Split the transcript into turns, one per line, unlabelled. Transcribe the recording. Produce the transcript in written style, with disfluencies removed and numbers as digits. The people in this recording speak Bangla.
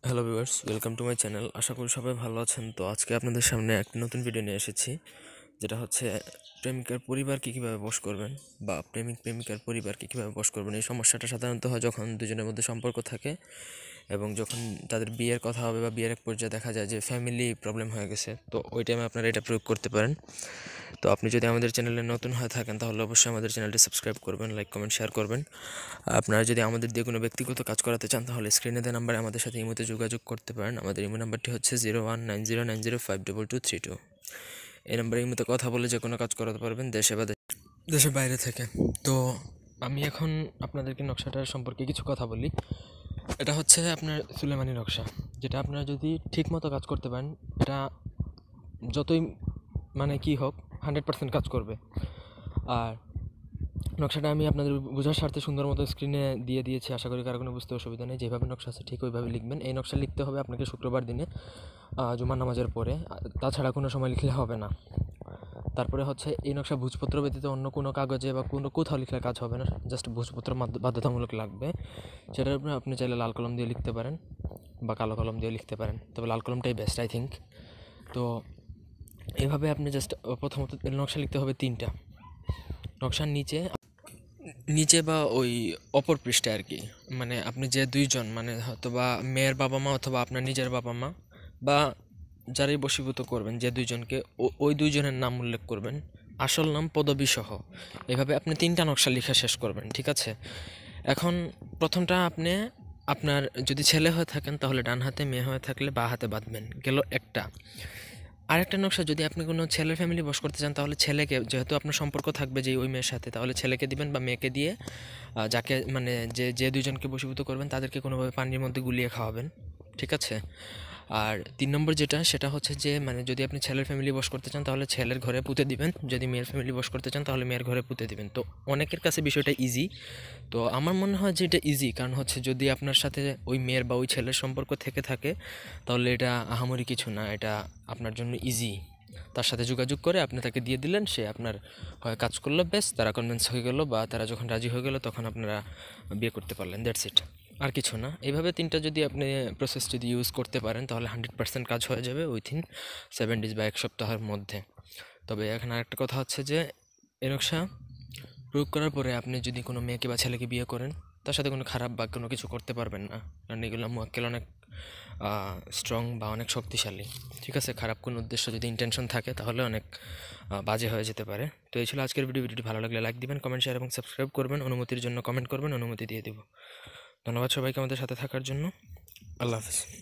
Hello viewers, welcome to my channel. আশা করি সবাই ভালো আছেন। তো আজকে আপনাদের সামনে একটি নতুন ভিডিও নিয়ে এসেছি, যেটা হচ্ছে প্রেমিকার পরিবারকে কীভাবে বশ করবেন বা প্রেমিকার পরিবারকে কীভাবে বশ করবেন। এই সমস্যাটা সাধারণত হয় যখন দুজনের মধ্যে সম্পর্ক থাকে এবং যখন তাদের বিয়ের কথা হবে বা বিয়ের এক পর্যায়ে দেখা যায় যে ফ্যামিলি প্রবলেম হয়ে গেছে, তো ওই টাইমে আপনারা এটা প্রয়োগ করতে পারেন। তো আপনি যদি আমাদের চ্যানেলে নতুন হয়ে থাকেন তাহলে অবশ্যই আমাদের চ্যানেলটি সাবস্ক্রাইব করবেন, লাইক কমেন্ট শেয়ার করবেন। আপনারা যদি আমাদের দিয়ে কোনো ব্যক্তিগত কাজ করাতে চান তাহলে স্ক্রিনে দেওয়া নাম্বারে আমাদের সাথে ইমোতে যোগাযোগ করতে পারেন। আমাদের ইমো নাম্বারটি হচ্ছে 0190905222। এই নাম্বারে ইমোতে কথা বলে যে কোনো কাজ করাতে পারবেন, দেশে বা দেশের বাইরে থেকে। তো আমি এখন আপনাদেরকে নকশাটার সম্পর্কে কিছু কথা বলি। এটা হচ্ছে আপনার সুলেমানি নকশা, যেটা আপনারা যদি ঠিকমতো কাজ করতে পারেন, এটা যতই মানে কি হোক 100% কাজ করবে। আর নকশাটা আমি আপনাদের বোঝার স্বার্থে সুন্দর মতো স্ক্রিনে দিয়ে দিয়েছি, আশা করি কারো কোনো বুঝতে অসুবিধা নেই। যেভাবে নকশা আছে ঠিক ওইভাবে লিখবেন। এই নকশা লিখতে হবে আপনাকে শুক্রবার দিনে জুমার নামাজের পরে, তাছাড়া কোনো সময় লিখলে হবে না। তারপরে হচ্ছে এই নকশা ভোজপত্র ব্যতীত অন্য কোনো কাগজে বা কোথাও লিখলে কাজ হবে না, জাস্ট ভোজপত্র বাধ্যতামূলক লাগবে। সেটার উপরে আপনি চাইলে লাল কলম দিয়ে লিখতে পারেন বা কালো কলম দিয়ে লিখতে পারেন, তবে লাল কলমটাই বেস্ট আই থিঙ্ক। তো এভাবে আপনি জাস্ট প্রথমত নকশা লিখতে হবে 3টা। নকশার নিচে বা ওই অপর পৃষ্ঠায় আর কি, মানে আপনি যে দুইজন, মানে হয়তো বা মেয়ের বাবা মা অথবা আপনার নিজের বাবা মা বা যারাই বশীভূত করবেন, যে দুইজনকে ওই দুইজনের নাম উল্লেখ করবেন, আসল নাম পদবী সহ। এভাবে আপনি 3টা নকশা লেখা শেষ করবেন, ঠিক আছে? এখন প্রথমটা আপনি আপনার যদি ছেলে হয়ে থাকেন তাহলে ডান হাতে, মেয়ে হয়ে থাকলে বাঁ হাতে বাঁধবেন, গেল একটা। আরেকটা নকশা, যদি আপনি কোনো ছেলের ফ্যামিলি বশ করতে চান তাহলে ছেলেকে, যেহেতু আপনার সম্পর্ক থাকবে যে ওই মেয়ের সাথে, তাহলে ছেলেকে দিবেন বা মেয়েকে দিয়ে যাকে মানে যে দুইজনকে বশীভূত করবেন তাদেরকে কোনোভাবে পানির মধ্যে গুলিয়ে খাওয়াবেন, ঠিক আছে? আর 3 নম্বর যেটা, সেটা হচ্ছে যে মানে যদি আপনি ছেলের ফ্যামিলি বশ করতে চান তাহলে ছেলের ঘরে পুঁতে দিবেন, যদি মেয়ের ফ্যামিলি বশ করতে চান তাহলে মেয়ের ঘরে পুঁতে দিবেন। তো অনেকের কাছে বিষয়টা ইজি, তো আমার মনে হয় যে এটা ইজি, কারণ হচ্ছে যদি আপনার সাথে ওই মেয়ের বা ওই ছেলের সম্পর্ক থেকে থাকে তাহলে এটা আহামরি কিছু না, এটা আপনার জন্য ইজি। তার সাথে যোগাযোগ করে আপনি তাকে দিয়ে দিলেন, সে আপনার হয় কাজ করলো, বেশ তারা কনভিন্স হয়ে গেল বা তারা যখন রাজি হয়ে গেল তখন আপনারা বিয়ে করতে পারলেন, দ্যাটস ইট, আর কিছু না। এইভাবে 3টা যদি আপনি প্রসেস যদি ইউজ করতে পারেন তাহলে 100% কাজ হয়ে যাবে উইথিন 7 ডেজ বা 1 সপ্তাহের মধ্যে। তবে এখানে আরেকটা কথা হচ্ছে যে এই নকশা প্রয়োগ করার পরে আপনি যদি কোনো মেয়েকে বা ছেলেকে বিয়ে করেন, তার সাথে কোনো খারাপ বা কোনো কিছু করতে পারবেন না, কারণ এগুলো মুয়াক্কেল অনেক স্ট্রং বা অনেক শক্তিশালী, ঠিক আছে? খারাপ কোনো উদ্দেশ্য যদি ইন্টেনশন থাকে তাহলে অনেক বাজে হয়ে যেতে পারে। তো এই ছিল আজকের ভিডিওটি ভালো লাগলে লাইক দিবেন, কমেন্ট শেয়ার এবং সাবস্ক্রাইব করবেন। অনুমতির জন্য কমেন্ট করবেন, অনুমতি দিয়ে দেব। ধন্যবাদ সবাইকে আমাদের সাথে থাকার জন্য। আল্লাহ হাফিজ।